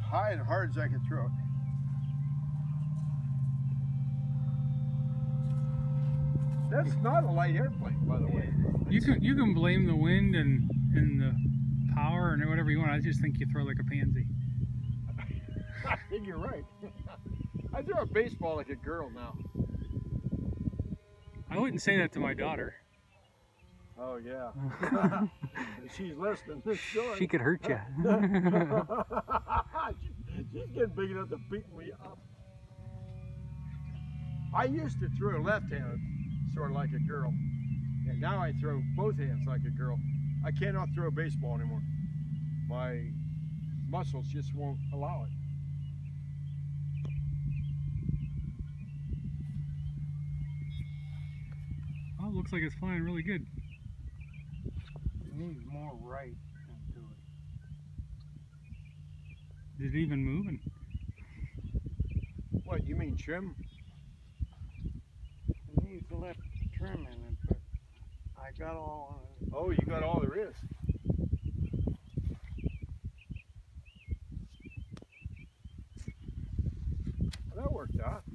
high and hard as I could throw it. That's not a light airplane, by the way. You can blame the wind and the power and whatever you want. I just think you throw like a pansy. I think you're right. I throw a baseball like a girl now. I wouldn't say that to my daughter. Oh yeah. She's listening. She could hurt you. She's getting big enough to beat me up. I used to throw left-handed, sort of like a girl, and now I throw both hands like a girl. I cannot throw a baseball anymore. My muscles just won't allow it. Oh, it looks like it's flying really good. It needs more right into it. Is it even moving? What, you mean trim? It needs a little trim in it, but I got all of it. Oh, you got all there is. Well, that worked out.